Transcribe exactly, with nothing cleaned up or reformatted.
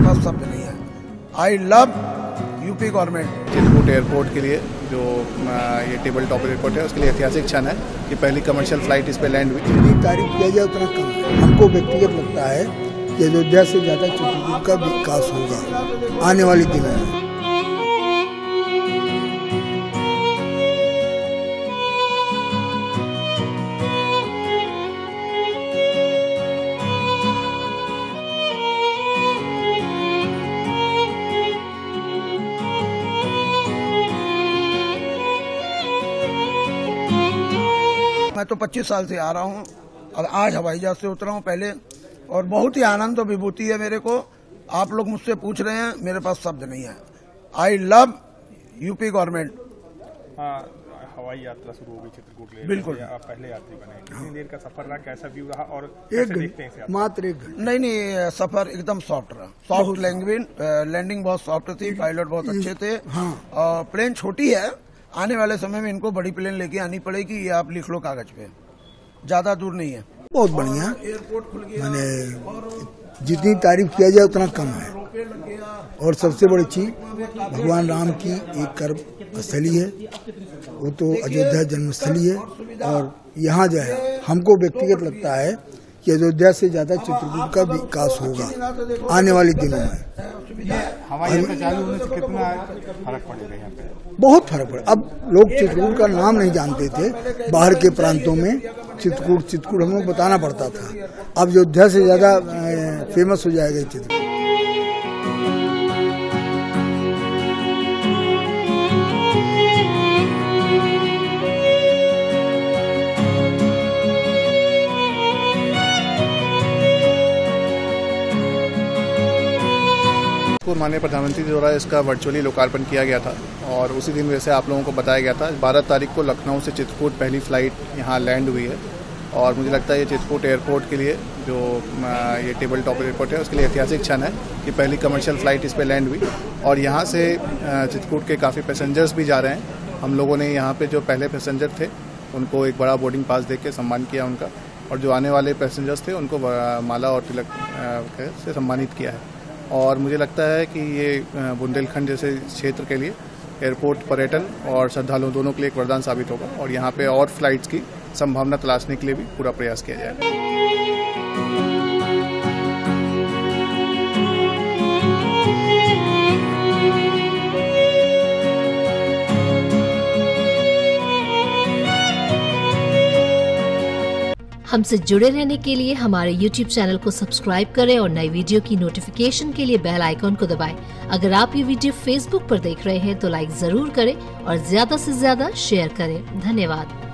पास शब्द नहीं है। I love UP government. Chitrakoot airport के लिए जो ये टेबल टॉप एयरपोर्ट है उसके लिए ऐतिहासिक क्षण है कि पहली कमर्शियल फ्लाइट इस पे लैंड हुई। जितनी तारीफ किया जाए उतना कम है। हमको व्यक्तिगत लगता है कि अयोध्या से ज़्यादा चित्रकूट का विकास होगा आने वाले दिनों में। मैं तो पच्चीस साल से आ रहा हूँ और आज हवाई जहाज से उतरा हूँ पहले, और बहुत ही आनंद और विभूति है मेरे को। आप लोग मुझसे पूछ रहे हैं, मेरे पास शब्द नहीं है। I love UP government. हाँ, हवाई यात्रा शुरू हो गई चित्रकूट के लिए। बिल्कुल, आप पहले यात्री बने। कितनी देर का सफर रहा, कैसा व्यू रहा और एक कैसे देखते हैं इसे आप? मात्र एक घंटा। नहीं नहीं, सफर एकदम सॉफ्ट रहा। सॉफ्ट लैंग्वेज, लैंडिंग बहुत सॉफ्ट थी, पायलट बहुत अच्छे थे। हाँ। और प्लेन छोटी है, आने वाले समय में इनको बड़ी प्लेन लेके आनी पड़ेगी। ये आप लिख लो कागज पे, ज्यादा दूर नहीं है। बहुत बढ़िया। एयरपोर्ट खुल गया, मैंने जितनी तारीफ किया जाए उतना कम है। और सबसे बड़ी चीज भगवान राम की एक कर्म स्थली है, वो तो अयोध्या जन्मस्थली है। और यहाँ जो है हमको व्यक्तिगत लगता है कि अयोध्या से ज्यादा चित्रकूट का विकास होगा आने वाले दिनों में। हवाई यात्रा चालू होने से कितना फर्क पड़ेगा यहाँ पे? बहुत फर्क पड़ा। अब लोग चित्रकूट का नाम नहीं जानते थे, बाहर के प्रांतों में चित्रकूट चित्रकूट हम लोग बताना पड़ता था। अब अयोध्या से ज्यादा फेमस हो जाएगा चित्रकूट। माननीय प्रधानमंत्री द्वारा इसका वर्चुअली लोकार्पण किया गया था और उसी दिन वैसे आप लोगों को बताया गया था। बारह तारीख को लखनऊ से चित्रकूट पहली फ़्लाइट यहाँ लैंड हुई है और मुझे लगता है ये चित्रकूट एयरपोर्ट के लिए जो ये टेबल टॉप एयरपोर्ट है उसके लिए ऐतिहासिक क्षण है कि पहली कमर्शियल फ़्लाइट इस पे लैंड हुई। और यहाँ से चित्रकूट के काफ़ी पैसेंजर्स भी जा रहे हैं। हम लोगों ने यहाँ पे जो पहले पैसेंजर थे उनको एक बड़ा बोर्डिंग पास दे के सम्मान किया उनका, और जो आने वाले पैसेंजर्स थे उनको माला और तिलक से सम्मानित किया है। और मुझे लगता है कि ये बुंदेलखंड जैसे क्षेत्र के लिए एयरपोर्ट पर्यटन और श्रद्धालुओं दोनों के लिए एक वरदान साबित होगा और यहाँ पे और फ्लाइट्स की संभावना तलाशने के लिए भी पूरा प्रयास किया जाएगा। हमसे जुड़े रहने के लिए हमारे यूट्यूब चैनल को सब्सक्राइब करें और नई वीडियो की नोटिफिकेशन के लिए बेल आइकॉन को दबाएं। अगर आप ये वीडियो फेसबुक पर देख रहे हैं तो लाइक जरूर करें और ज्यादा से ज्यादा शेयर करें। धन्यवाद।